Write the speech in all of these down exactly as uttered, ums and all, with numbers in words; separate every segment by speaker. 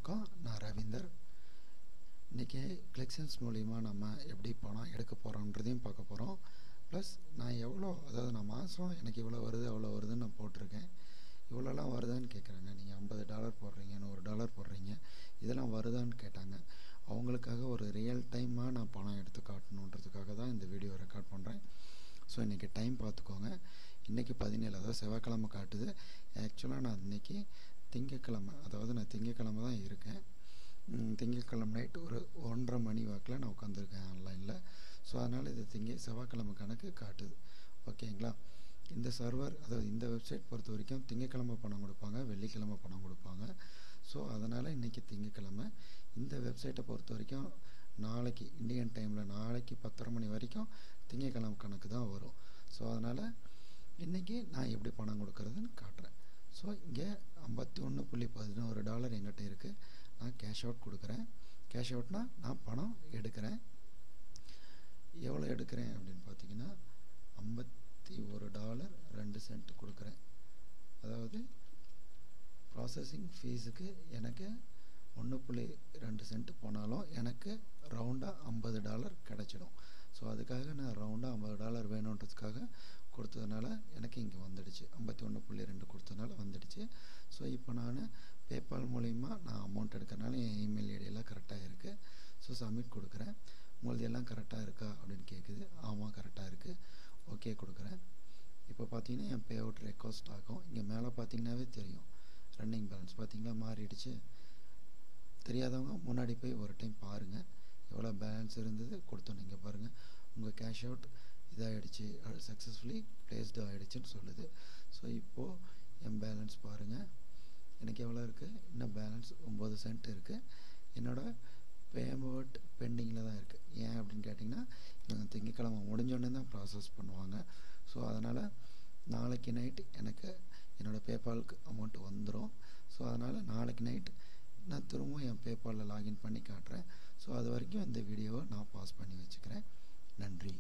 Speaker 1: வணக்கம், நான் ரவீந்தர். இன்றைக்கி Clixsense மூலிமா நம்ம எப்படி பணம் எடுக்க போகிறோன்றதையும் பார்க்க போகிறோம். ப்ளஸ் நான் எவ்வளோ, அதாவது நான் மாதம் எனக்கு இவ்வளோ வருது அவ்வளோ வருதுன்னு நான் போட்டிருக்கேன். இவ்வளோலாம் வருதான்னு கேட்குறாங்க. நீங்கள் ஐம்பது டாலர் போடுறீங்க, நூறு டாலர் போடுறீங்க, இதெல்லாம் வருதான்னு கேட்டாங்க. அவங்களுக்காக ஒரு ரியல் டைமாக நான் பணம் எடுத்து காட்டணுன்றதுக்காக தான் இந்த வீடியோ ரெக்கார்ட் பண்ணுறேன். ஸோ இன்றைக்கி டைம் பார்த்துக்கோங்க. இன்றைக்கி பதினேழு, அதாவது செவ்வாய்க்கிழமை காட்டுது. ஆக்சுவலாக நான் இன்றைக்கி திங்கக்கிழமை, அதாவது நான் திங்கக்கிழமை தான் இருக்கேன். திங்கக்கிழமை நைட்டு ஒரு ஒன்றரை மணி வாக்கில் நான் உட்காந்துருக்கேன் ஆன்லைனில். ஸோ அதனால் இது திங்க செவ்வாய்க்கிழமை கணக்கு காட்டுது. ஓகேங்களா? இந்த சர்வர், அதாவது இந்த வெப்சைட் பொறுத்த வரைக்கும் திங்கக்கிழமை பணம் கொடுப்பாங்க, வெள்ளிக்கிழமை பணம் கொடுப்பாங்க. ஸோ அதனால் இன்றைக்கி திங்கக்கிழமை. இந்த வெப்சைட்டை பொறுத்த வரைக்கும் நாளைக்கு இந்தியன் டைமில் நாளைக்கு பத்தரை மணி வரைக்கும் திங்கக்கிழமை கணக்கு தான் வரும். ஸோ அதனால் இன்றைக்கி நான் எப்படி பணம் கொடுக்குறதுன்னு காட்டுறேன். ஸோ இங்கே ஐம்பத்தி ஒன்று புள்ளி பதினோரு டாலர் எங்கிட்ட இருக்குது. நான் கேஷ் அவுட் கொடுக்குறேன். கேஷ் அவுட்னால் நான் பணம் எடுக்கிறேன். எவ்வளோ எடுக்கிறேன் அப்படின்னு பார்த்தீங்கன்னா ஐம்பத்தி ஒரு டாலர் ரெண்டு சென்ட் கொடுக்குறேன். அதாவது ப்ராசஸிங் ஃபீஸுக்கு எனக்கு ஒன்று புள்ளி ரெண்டு சென்ட் போனாலும் எனக்கு ரவுண்டாக ஐம்பது டாலர் கிடச்சிடும். ஸோ அதுக்காக நான் ரவுண்டாக ஐம்பது டாலர் வேணுன்றதுக்காக கொடுத்ததுனால எனக்கு இங்கே வந்துடுச்சு. ஐம்பத்தி ஒன்று புள்ளி ரெண்டு கொடுத்ததுனால வந்துடுச்சு. ஸோ இப்போ நான் பேபால் மூலிமா நான் அமௌண்ட் எடுக்கிறனால என் இமெயில் ஐடியெல்லாம் கரெக்டாக இருக்குது. ஸோ சப்மிட் கொடுக்குறேன். உங்களது எல்லாம் கரெக்டாக இருக்கா அப்படின்னு கேட்குது. ஆமாம், கரெக்டாக இருக்குது. ஓகே கொடுக்குறேன். இப்போ பார்த்தீங்கன்னா என் பே அவுட் ரெக்வஸ்ட் ஆகும். இங்கே மேலே பார்த்தீங்கன்னாவே தெரியும் ரன்னிங் பேலன்ஸ் பார்த்தீங்களா மாறிடுச்சு. தெரியாதவங்க முன்னாடி போய் ஒரு டைம் பாருங்கள் எவ்வளோ பேலன்ஸ் இருந்தது கொடுத்தோம். நீங்கள் பாருங்கள் உங்கள் கேஷ் அவுட் இதாகிடுச்சு, சக்ஸஸ்ஃபுல்லி பிளேஸ்டு ஆகிடுச்சின்னு சொல்லுது. ஸோ இப்போது என் பேலன்ஸ் பாருங்கள் எனக்கு எவ்வளோ இருக்குது. இன்னும் பேலன்ஸ் ஒம்பது சென்ட் இருக்குது. என்னோடய பேமெண்ட் பெண்டிங்கில் தான் இருக்குது. ஏன் அப்படின்னு கேட்டிங்கன்னா இவங்க திங்கக்கிழமை முடிஞ்சோடனே தான் ப்ராசஸ் பண்ணுவாங்க. ஸோ அதனால் நாளைக்கு நைட்டு எனக்கு என்னோடய பேபாலுக்கு அமௌண்ட் வந்துடும். ஸோ அதனால் நாளைக்கு நைட்டு நான் திரும்பவும் என் பேபாலில் லாகின் பண்ணி காட்டுறேன். ஸோ அது வரைக்கும் இந்த வீடியோவை நான் பாஸ் பண்ணி வச்சுக்கிறேன். நன்றி,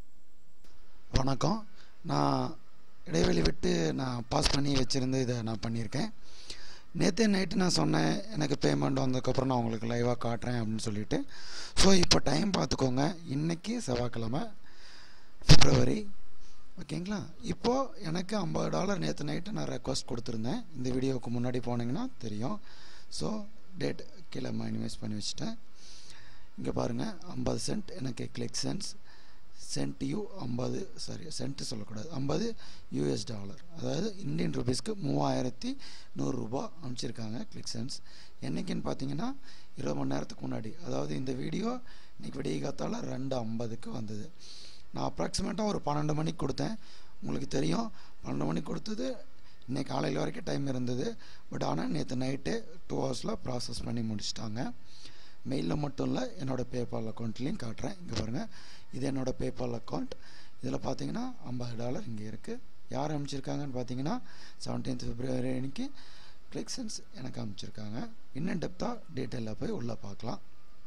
Speaker 1: வணக்கம். நான் இடைவெளி விட்டு நான் பாஸ் பண்ணி வச்சுருந்து இதை நான் பண்ணியிருக்கேன். நேற்று நைட்டு நான் சொன்னேன் எனக்கு பேமெண்ட் வந்ததுக்கப்புறம் நான் உங்களுக்கு லைவாக காட்டுறேன் அப்படின்னு சொல்லிவிட்டு. ஸோ இப்போ டைம் பார்த்துக்கோங்க. இன்றைக்கி செவ்வாய்க்கிழமை பிப்ரவரி. ஓகேங்களா? இப்போது எனக்கு ஐம்பது டாலர் நேற்று நைட்டு நான் ரெக்வஸ்ட் கொடுத்துருந்தேன். இந்த வீடியோவுக்கு முன்னாடி போனீங்கன்னா தெரியும். ஸோ டேட் கீழே இன்வெஸ்ட் பண்ணி வச்சுட்டேன். இங்கே பாருங்கள் ஐம்பது சென்ட் எனக்கு Clixsense சென்ட் யூ ஐம்பது, சாரி சென்ட்டு சொல்லக்கூடாது, ஐம்பது யூஎஸ் டாலர், அதாவது இந்தியன் ருபீஸ்க்கு மூவாயிரத்தி நூறுரூபா அனுப்பிச்சிருக்காங்க Clixsense. என்றைக்குன்னு பார்த்தீங்கன்னா இருபது மணி நேரத்துக்கு முன்னாடி, அதாவது இந்த வீடியோ இன்றைக்கி விடிய காத்தால் ரெண்டு ஐம்பதுக்கு வந்தது. நான் அப்ராக்சிமேட்டாக ஒரு பன்னெண்டு மணிக்கு கொடுத்தேன். உங்களுக்கு தெரியும் பன்னெண்டு மணிக்கு கொடுத்தது. இன்றைக்கி காலையில் வரைக்கும் டைம் இருந்தது. பட் ஆனால் நேற்று நைட்டு டூ ஹவர்ஸில் ப்ராசஸ் பண்ணி முடிச்சிட்டாங்க. மெயிலில் மட்டும் இல்லை, என்னோடய பேபால் அக்கௌண்ட்லேயும் காட்டுறேன். இங்கே பாருங்கள், இது என்னோடய பேபால் அக்கௌண்ட். இதில் பார்த்தீங்கன்னா ஐம்பது டாலர் இங்கே இருக்குது. யார் அனுப்பிச்சிருக்காங்கன்னு பார்த்தீங்கன்னா செவன்டீன்த் பிப்ரவரி அன்றைக்கி Clixsense எனக்கு அனுப்பிச்சிருக்காங்க. இன்னும் டெப்த்தாக டீட்டெயிலில் போய் உள்ளே பார்க்கலாம்.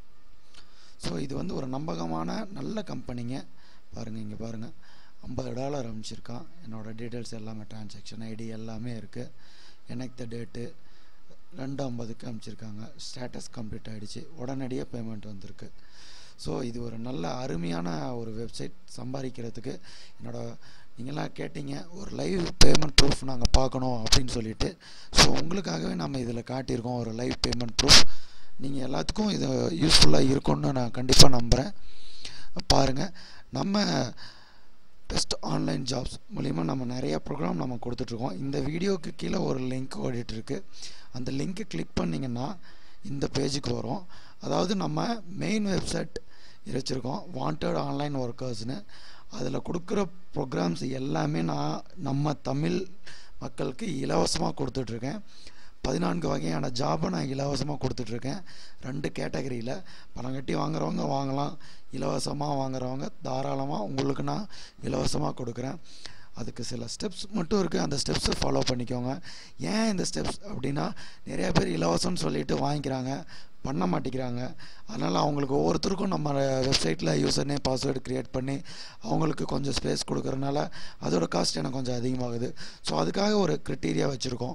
Speaker 1: ஸோ இது வந்து ஒரு நம்பகமான நல்ல கம்பெனிங்க. பாருங்கள், இங்கே பாருங்கள் ஐம்பது டாலர் அனுப்பிச்சிருக்கான். என்னோடய டீட்டெயில்ஸ் எல்லாமே, டிரான்சாக்ஷன் ஐடி எல்லாமே இருக்குது. எனக்கு டேட்டு ரெண்டு ஐம்பதுக்கு அனுப்பிச்சிருக்காங்க. ஸ்டேட்டஸ் கம்ப்ளீட் ஆகிடுச்சு. உடனடியாக பேமெண்ட் வந்திருக்கு. ஸோ இது ஒரு நல்ல அருமையான ஒரு வெப்சைட் சம்பாதிக்கிறதுக்கு. என்னோட நீங்களாம் கேட்டீங்க ஒரு லைவ் பேமெண்ட் ப்ரூஃப் நாங்கள் பார்க்கணும் அப்படின்னு சொல்லிட்டு. ஸோ உங்களுக்காகவே நம்ம இதில் காட்டியிருக்கோம் ஒரு லைவ் பேமெண்ட் ப்ரூஃப். நீங்கள் எல்லாத்துக்கும் இது யூஸ்ஃபுல்லாக இருக்கும்னு நான் கண்டிப்பாக நம்புகிறேன். பாருங்கள், நம்ம பெஸ்ட் ஆன்லைன் ஜாப்ஸ் மூலிமா நம்ம நிறையா ப்ரோக்ராம் நம்ம கொடுத்துட்ருக்கோம். இந்த வீடியோவுக்கு கீழே ஒரு லிங்க் ஓடிட்டுருக்கு. அந்த லிங்க்கை கிளிக் பண்ணிங்கன்னா இந்த பேஜுக்கு வரும். அதாவது நம்ம மெயின் வெப்சைட் வச்சுருக்கோம் வாண்டட் ஆன்லைன் ஒர்க்கர்ஸ்னு. அதில் கொடுக்குற ப்ரோக்ராம்ஸ் எல்லாமே நான் நம்ம தமிழ் மக்களுக்கு இலவசமாக கொடுத்துட்ருக்கேன். பதினான்கு வகையான ஜாபை நான் இலவசமாக கொடுத்துட்ருக்கேன். ரெண்டு கேட்டகரியில் பணம் கட்டி வாங்குறவங்க வாங்கலாம், இலவசமாக வாங்குறவங்க தாராளமாக உங்களுக்கு நான் இலவசமாக கொடுக்குறேன். அதுக்கு சில ஸ்டெப்ஸ் மட்டும் இருக்குது. அந்த ஸ்டெப்ஸை ஃபாலோ பண்ணிக்கோங்க. ஏன் இந்த ஸ்டெப்ஸ் அப்படின்னா நிறையா பேர் இலவசம்னு சொல்லிட்டு வாங்கிக்கிறாங்க, பண்ண மாட்டேங்கிறாங்க. அதனால் அவங்களுக்கு ஒவ்வொருத்தருக்கும் நம்ம வெப்சைட்டில் யூசர் நேம் பாஸ்வேர்டு க்ரியேட் பண்ணி அவங்களுக்கு கொஞ்சம் ஸ்பேஸ் கொடுக்குறதுனால அதோட காஸ்ட் எனக்கு கொஞ்சம் அதிகமாகுது. ஸோ அதுக்காக ஒரு க்ரிட்டீரியா வச்சுருக்கோம்.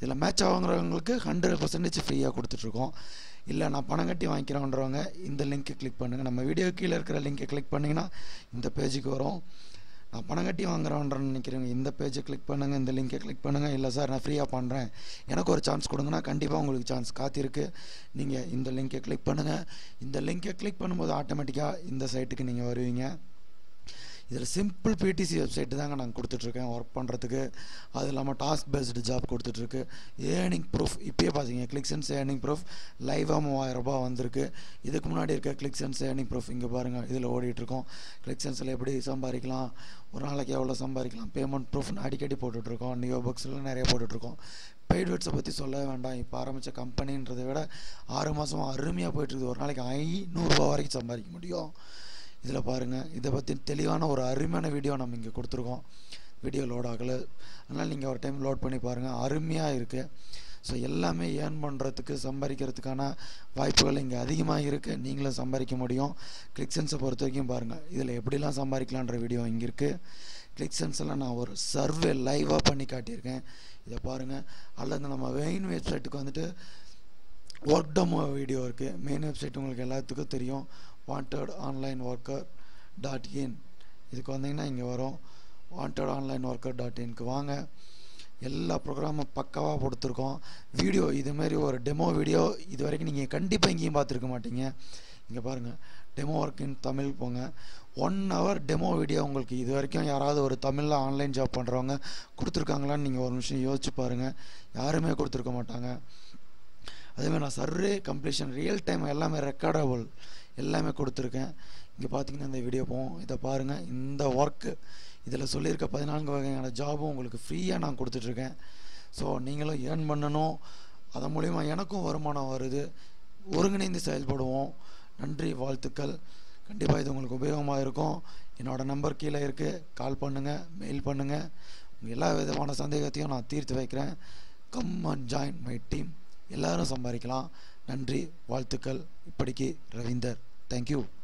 Speaker 1: இதில் மேட்ச் ஆகுறவங்களுக்கு ஹண்ட்ரட் பர்சன்டேஜ் ஃப்ரீயாக கொடுத்துட்ருக்கோம். இல்லை நான் பணம் கட்டி வாங்கிக்கிறோன்றவங்க இந்த லிங்க்கை கிளிக் பண்ணுங்கள். நம்ம வீடியோ கீழே இருக்கிற லிங்க்கை கிளிக் பண்ணிங்கன்னா இந்த பேஜுக்கு வரும். நான் பணம் கட்டி வாங்குறேன்றன்னு நினைக்கிறேங்க, இந்த பேஜை கிளிக் பண்ணுங்கள், இந்த லிங்கை கிளிக் பண்ணுங்கள். இல்லை சார் நான் ஃப்ரீயாக பண்ணுறேன், எனக்கு ஒரு சான்ஸ் கொடுங்கன்னா கண்டிப்பாக உங்களுக்கு சான்ஸ் காத்திருக்கு. நீங்கள் இந்த லிங்கை கிளிக் பண்ணுங்கள். இந்த லிங்கை கிளிக் பண்ணும்போது ஆட்டோமேட்டிக்காக இந்த சைட்டுக்கு நீங்கள் வருவீங்க. இதில் சிம்பிள் பிடிசி வெப்சைட்டு தாங்க நாங்கள் கொடுத்துட்ருக்கேன் ஒர்க் பண்ணுறதுக்கு. அது இல்லாமல் டாஸ்க் பேஸ்டு ஜாப் கொடுத்துட்ருக்கு. ஏர்னிங் ப்ரூஃப் இப்போயே பார்த்தீங்க, கிளிக்சென்ஸ் ஏர்னிங் ப்ரூஃப் லைவாக மூவாயிரம் ரூபாய் வந்திருக்கு. இதுக்கு முன்னாடி இருக்க கிளிக்சென்ஸ் ஏர்னிங் ப்ரூஃப் இங்கே பாருங்கள், இதில் ஓடிட்டுருக்கோம். கிளிக்சென்ஸில் எப்படி சம்பாதிக்கலாம், ஒரு நாளைக்கு எவ்வளோ சம்பாதிக்கலாம், பேமெண்ட் ப்ரூஃப்னு அடிக்கடி போட்டுட்ருக்கோம். நியோ புக்ஸில் நிறைய போட்டுட்ருக்கோம். பெய்ட் வேர்ட்ஸை பற்றி சொல்லவே வேண்டாம். இப்போ ஆரம்பித்த கம்பெனின்றதை விட ஆறு மாதமாக அருமையாக போயிட்டுருக்குது. ஒரு நாளைக்கு ஐநூறுரூவா வரைக்கும் சம்பாதிக்க முடியும். இதில் பாருங்கள், இதை பற்றி தெளிவான ஒரு அருமையான வீடியோ நம்ம இங்கே கொடுத்துருக்கோம். வீடியோ லோட் ஆகலை, அதனால் நீங்கள் ஒரு டைம் லோட் பண்ணி பாருங்கள், அருமையாக இருக்குது. ஸோ எல்லாமே ஏர்ன் பண்ணுறதுக்கு சம்பாதிக்கிறதுக்கான வாய்ப்புகள் இங்கே அதிகமாக இருக்குது. நீங்களும் சம்பாதிக்க முடியும். கிளிக்சென்ஸை பொறுத்த வரைக்கும் பாருங்கள், இதில் எப்படிலாம் சம்பாதிக்கலான்ற வீடியோ இங்கே இருக்குது. கிளிக்சென்ஸில் நான் ஒரு சர்வே லைவாக பண்ணி காட்டியிருக்கேன், இதை பாருங்கள். அல்லது நம்ம மெயின் வெப்சைட்டுக்கு வந்துட்டு ஒர்க் டெமோ வீடியோ இருக்குது. மெயின் வெப்சைட் உங்களுக்கு எல்லாத்துக்கும் தெரியும், wanted online worker dot in. இதுக்கு வந்தீங்கன்னா இங்கே வரும், வாண்டட் ஆன்லைன் ஒர்க்கர் டாட் இன்க்கு வாங்க. எல்லா ப்ரோக்ராமும் பக்காவாக கொடுத்துருக்கோம். வீடியோ இதுமாரி ஒரு டெமோ வீடியோ இது வரைக்கும் நீங்கள் கண்டிப்பாக எங்கேயும் பார்த்துருக்க மாட்டீங்க. இங்கே பாருங்கள், டெமோ ஒர்க் இன் தமிழ் போங்க. ஒன் ஹவர் டெமோ வீடியோ உங்களுக்கு இது வரைக்கும் யாராவது ஒரு தமிழில் ஆன்லைன் ஜாப் பண்ணுறவங்க கொடுத்துருக்காங்களான்னு நீங்கள் ஒரு நிமிஷம் யோசிச்சு பாருங்கள். யாருமே கொடுத்துருக்க மாட்டாங்க. அதேமாதிரி நான் சர்வே கம்ப்ளீஷன் ரியல் டைம் எல்லாமே ரெக்கார்டபுள் எல்லாமே கொடுத்துருக்கேன். இங்கே பார்த்தீங்கன்னா இந்த வீடியோ போவோம், இதை பாருங்கள். இந்த ஒர்க்கு இதில் சொல்லியிருக்க பதினான்கு வகையான ஜாபும் உங்களுக்கு ஃப்ரீயாக நான் கொடுத்துட்ருக்கேன். ஸோ நீங்களும் ஏர்ன் பண்ணணும், அதன் மூலிமா எனக்கும் வருமானம் வருது. ஒருங்கிணைந்து செயல்படுவோம். நன்றி, வாழ்த்துக்கள். கண்டிப்பாக இது உங்களுக்கு உபயோகமாக இருக்கும். என்னோடய நம்பர் கீழே இருக்குது, கால் பண்ணுங்கள், மெயில் பண்ணுங்கள். உங்கள் எல்லா விதமான சந்தேகத்தையும் நான் தீர்த்து வைக்கிறேன். Come and join my team. எல்லோரும் சம்பாதிக்கலாம். நன்றி, வாழ்த்துக்கள். இப்படிக்கு ரவீந்தர். தேங்க்யூ.